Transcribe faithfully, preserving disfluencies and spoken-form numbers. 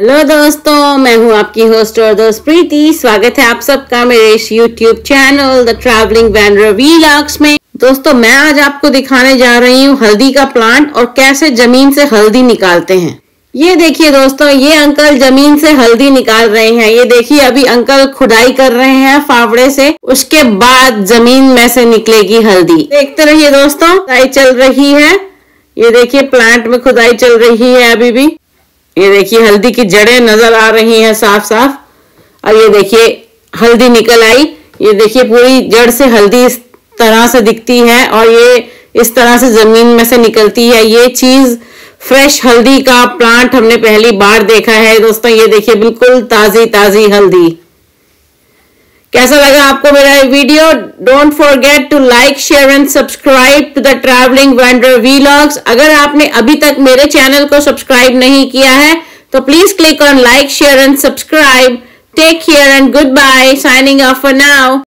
Hello दोस्तों, मैं हूं आपकी होस्ट और दोस्त प्रीति। स्वागत है आप सबका मेरे इस YouTube channel the travelling wanderer vlogs में। दोस्तों, मैं आज आपको दिखाने जा रही हूं हल्दी का प्लांट और कैसे जमीन से हल्दी निकालते हैं। ये देखिए दोस्तों, ये अंकल जमीन से हल्दी निकाल रहे हैं। ये देखिए, अभी अंकल खुदाई कर रहे हैं फावड़े से, उसके बाद जमीन में से निकलेगी हल्दी। देखते रहिए दोस्तों, खुदाई चल रही है। ये देखिए, प्लांट में खुदाई चल रही है अभी भी। ये देखिए, हल्दी की जड़ें नजर आ रही हैं साफ साफ। और ये देखिए, हल्दी निकल आई। ये देखिए, पूरी जड़ से हल्दी इस तरह से दिखती है और ये इस तरह से जमीन में से निकलती है। ये चीज फ्रेश हल्दी का प्लांट हमने पहली बार देखा है दोस्तों। ये देखिए, बिल्कुल ताजी ताजी हल्दी। कैसा लगा आपको मेरा video? Don't forget to like, share and subscribe to the travelling wanderer vlogs. अगर आपने अभी तक मेरे चैनल को सब्सक्राइब नहीं किया है तो please click on like, share and subscribe. Take care and goodbye. Signing off for now.